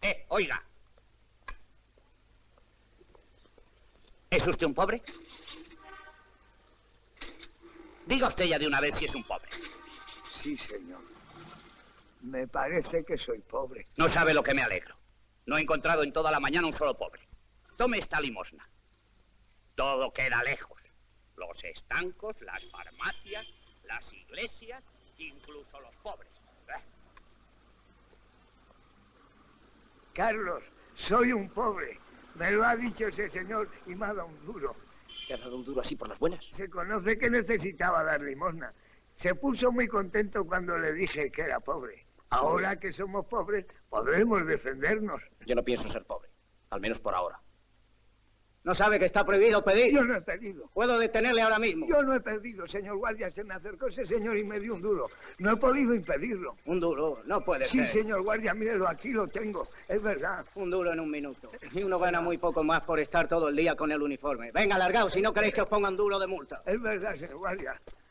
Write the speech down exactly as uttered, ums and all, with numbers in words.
Eh, oiga. ¿Es usted un pobre? Diga usted ya de una vez si es un pobre. Sí, señor. Me parece que soy pobre. No sabe lo que me alegro. No he encontrado en toda la mañana un solo pobre. Tome esta limosna. Todo queda lejos. Los estancos, las farmacias, las iglesias, incluso los pobres. ¿Eh? Carlos, soy un pobre. Me lo ha dicho ese señor y me ha dado un duro. ¿Te ha dado un duro así por las buenas? Se conoce que necesitaba dar limosna. Se puso muy contento cuando le dije que era pobre. Ahora que somos pobres, podremos defendernos. Yo no pienso ser pobre, al menos por ahora. ¿No sabe que está prohibido pedir? Yo no he pedido. Puedo detenerle ahora mismo. Yo no he pedido, señor guardia. Se me acercó ese señor y me dio un duro. No he podido impedirlo. Un duro, no puede Sí, ser. señor guardia, mírelo, aquí lo tengo. Es verdad. Un duro en un minuto. Y uno gana muy poco más por estar todo el día con el uniforme. Venga, largaos, si no queréis que os pongan duro de multa. Es verdad, señor guardia.